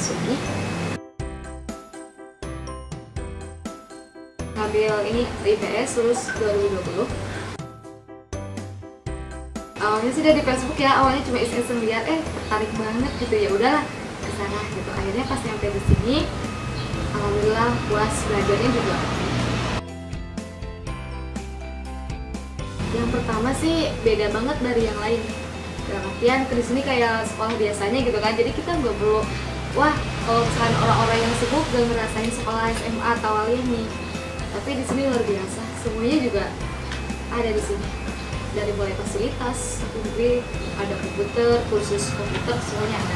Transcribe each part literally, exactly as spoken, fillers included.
masuki. Ngambil ini I P S lulus dua ribu dua puluh. Awalnya sih dari Facebook ya, awalnya cuma iseng-iseng lihat, eh tertarik banget gitu, ya udahlah kesana gitu. Akhirnya pas nyampe di sini, alhamdulillah puas, belajarnya juga. Yang pertama sih beda banget dari yang lain. Dalam artian ke di sini kayak sekolah biasanya gitu kan, jadi kita nggak perlu, wah kalau misalkan orang-orang yang sibuk gak ngerasain sekolah S M A atau kuliah nih. Tapi di sini luar biasa, semuanya juga ada di sini. Dari mulai fasilitas, mungkin ada komputer, kursus komputer, semuanya ada.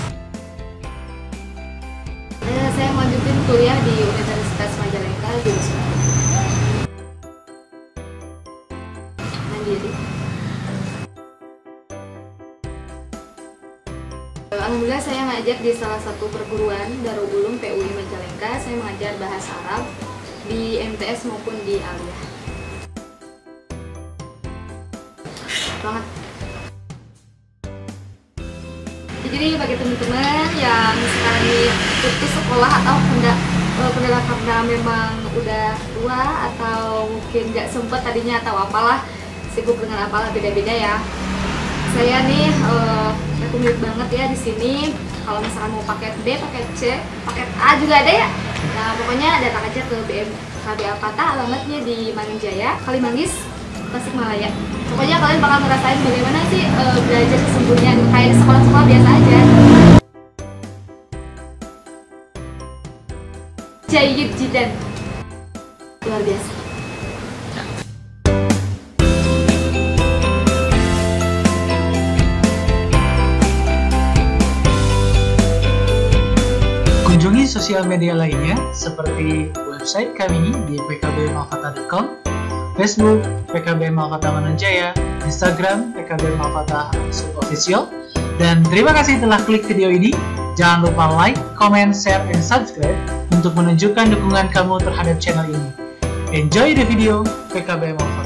Nah, saya lanjutin kuliah di Universitas Majalengka jurusan mandiri. Alhamdulillah saya ngajar di salah satu perguruan Darul Ulum P U I Majalengka. Saya mengajar bahasa Arab di M T S maupun di Aliyah. Banget. Jadi bagi teman-teman yang sekarang ini putus sekolah atau hendak kendala karena memang udah tua atau mungkin nggak sempet tadinya atau apalah, sibuk dengan apalah, beda-beda ya. Saya nih uh, rekomend banget ya di sini. Kalau misalkan mau paket B, paket C, paket A juga ada ya. Nah pokoknya datang aja ke B M K B Al-Fatah, alamatnya di Mangjaya, Kalimanggis, Tasikmalaya. Pokoknya kalian bakal ngerasain bagaimana sih uh, belajar sesungguhnya kayak di sekolah-sekolah biasa aja. Jayyid jidan, luar biasa. Kunjungi sosial media lainnya seperti website kami di p k b malfatah dot com, Facebook P K B Malfatah Manunjaya, Instagram P K B Malfatah Official. Dan terima kasih telah klik video ini. Jangan lupa like, comment, share, and subscribe untuk menunjukkan dukungan kamu terhadap channel ini. Enjoy the video P K B Malfatah.